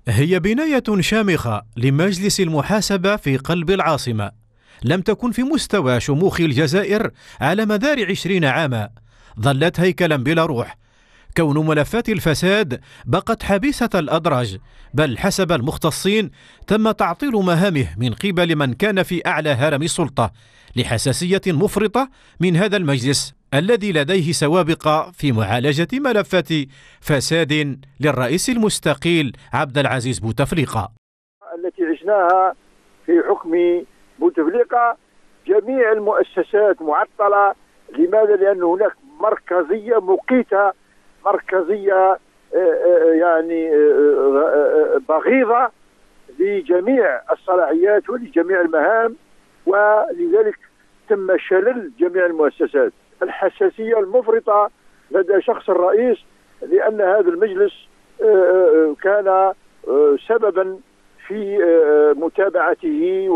هي بناية شامخة لمجلس المحاسبة في قلب العاصمة، لم تكن في مستوى شموخ الجزائر على مدار 20 عاما، ظلت هيكلا بلا روح. كون ملفات الفساد بقت حبيسة الأدراج، بل حسب المختصين تم تعطيل مهامه من قبل من كان في أعلى هرم السلطة لحساسية مفرطة من هذا المجلس الذي لديه سوابق في معالجة ملفات فساد للرئيس المستقيل عبد العزيز بوتفليقة التي عشناها في حكم بوتفليقة. جميع المؤسسات معطلة. لماذا؟ لأن هناك مركزية مقيتة، مركزية يعني بغيضة لجميع الصلاحيات ولجميع المهام، ولذلك تم شلل جميع المؤسسات. الحساسية المفرطة لدى شخص الرئيس، لأن هذا المجلس كان سببا في متابعته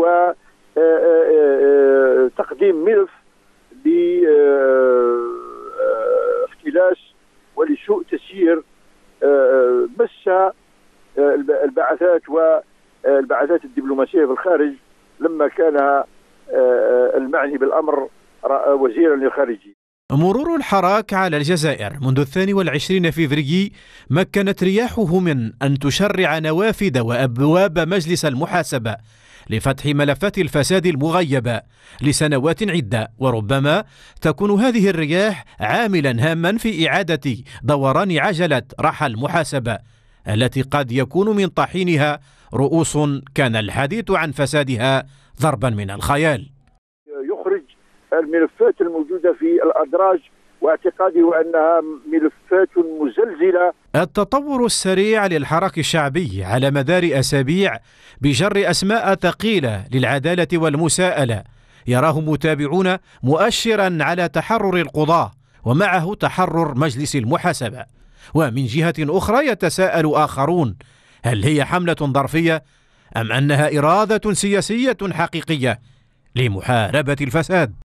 وتقديم ملف لاختلاس ولسوء تسيير مس البعثات والبعثات الدبلوماسية في الخارج، لما كان المعني بالأمر وزيرا للخارجية. مرور الحراك على الجزائر منذ 22 فبراير مكنت رياحه من أن تشرع نوافذ وأبواب مجلس المحاسبة لفتح ملفات الفساد المغيبة لسنوات عدة، وربما تكون هذه الرياح عاملا هاما في إعادة دوران عجلة رحى المحاسبة التي قد يكون من طحينها رؤوس كان الحديث عن فسادها ضربا من الخيال. يخرج الملفات الموجودة في الأدراج واعتقاده أنها ملفات مزلزلة. التطور السريع للحراك الشعبي على مدار أسابيع بجر أسماء ثقيلة للعدالة والمساءلة يراه متابعون مؤشرا على تحرر القضاة ومعه تحرر مجلس المحاسبة. ومن جهة أخرى يتساءل آخرون: هل هي حملة ظرفية أم أنها إرادة سياسية حقيقية لمحاربة الفساد؟